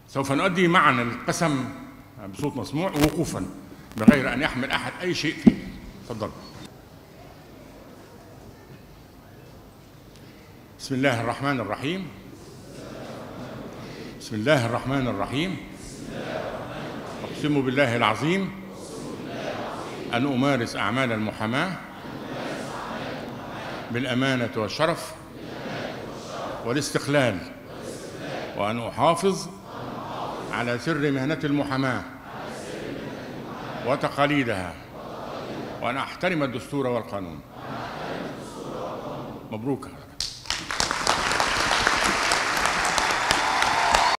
سوف نؤدي معا القسم بصوت مسموع وقوفا بغير أن يحمل أحد أي شيء فيه. تفضل. بسم الله الرحمن الرحيم. بسم الله الرحمن الرحيم. أقسم بالله العظيم أن أمارس أعمال المحاماة بالأمانة والشرف والاستقلال، وأن أحافظ على سر مهنة المحاماة وتقاليدها، وأن أحترم الدستور والقانون. مبروك.